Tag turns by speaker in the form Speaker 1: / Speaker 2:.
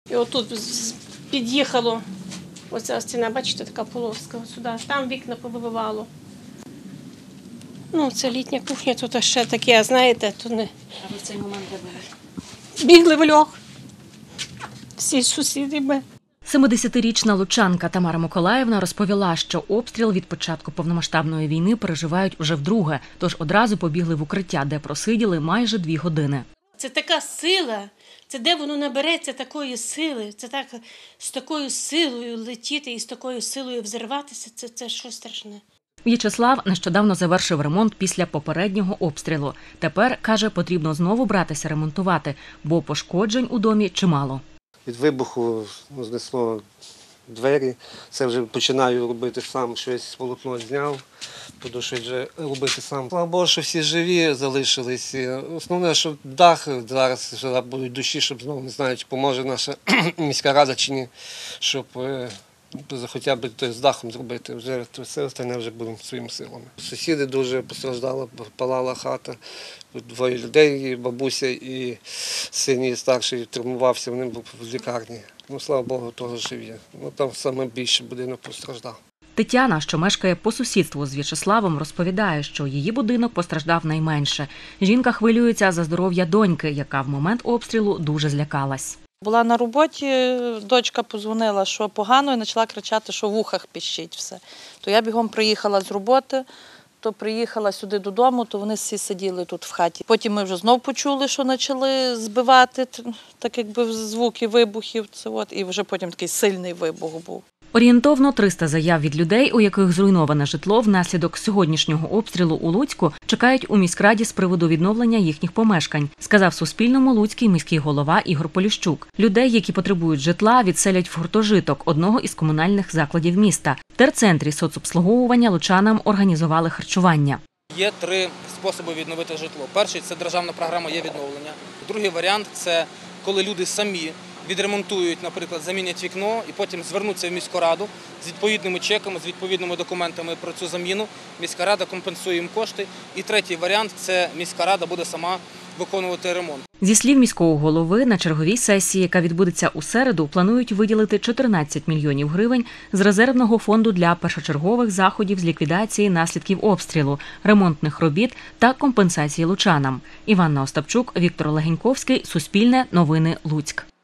Speaker 1: І отут під'їхало, оця стіна, бачите, така полоска сюди, там вікна повибивало. Ну, це літня кухня, тут ще таке, знаєте, тут не...
Speaker 2: А ви в цей момент де були?
Speaker 1: Бігли в льох. Всі сусіди ми.
Speaker 3: 70-річна лучанка Тамара Миколаївна розповіла, що обстріл від початку повномасштабної війни переживають вже вдруге, тож одразу побігли в укриття, де просиділи майже 2 години.
Speaker 1: Це така сила, це де воно набереться такої сили, це так з такою силою летіти і з такою силою взірватися, це щось страшне.
Speaker 3: В'ячеслав нещодавно завершив ремонт після попереднього обстрілу. Тепер, каже, потрібно знову братися ремонтувати, бо пошкоджень у домі чимало.
Speaker 4: Від вибуху знесло двері, це вже починаю робити сам, щось полотно зняв, буду щось вже робити сам. Слава Богу, що всі живі залишились. Основне, що дах зараз будуть душі, щоб знову не знаю, чи поможе наша міська рада чи ні, щоб хоча б з дахом зробити, вже все остальне вже будемо своїми силами. Сусіди дуже постраждали, палала хата, 2 людей, бабуся і син її старший травмувався, вони були в лікарні. Ну, слава Богу, того живі. Ну, там саме більше будинок постраждав.
Speaker 3: Тетяна, що мешкає по сусідству з В'ячеславом, розповідає, що її будинок постраждав найменше. Жінка хвилюється за здоров'я доньки, яка в момент обстрілу дуже злякалась.
Speaker 5: Була на роботі, дочка подзвонила, що погано, і почала кричати, що в ухах піщить все. То я бігом приїхала з роботи, то приїхала сюди додому, то вони всі сиділи тут в хаті. Потім ми вже знов почули, що почали збивати, так якби звуки вибухів, і вже потім такий сильний вибух був.
Speaker 3: Орієнтовно 300 заяв від людей, у яких зруйноване житло внаслідок сьогоднішнього обстрілу у Луцьку, чекають у міськраді з приводу відновлення їхніх помешкань, сказав Суспільному луцький міський голова Ігор Поліщук. Людей, які потребують житла, відселять в гуртожиток одного із комунальних закладів міста. В терцентрі соцобслуговування лучанам організували харчування.
Speaker 6: Є 3 способи відновити житло. Перший – це державна програма «Є відновлення». Другий варіант – це коли люди самі відремонтують, наприклад, замінять вікно і потім звернуться в міську раду з відповідними чеками, з відповідними документами про цю заміну. Міська рада компенсує їм кошти. І третій варіант – це міська рада буде сама виконувати ремонт.
Speaker 3: Зі слів міського голови, на черговій сесії, яка відбудеться у середу, планують виділити 14 мільйонів гривень з резервного фонду для першочергових заходів з ліквідації наслідків обстрілу, ремонтних робіт та компенсації лучанам. Іванна Остапчук, Віктор Легеньковський, Суспільне, Новини, Луцьк.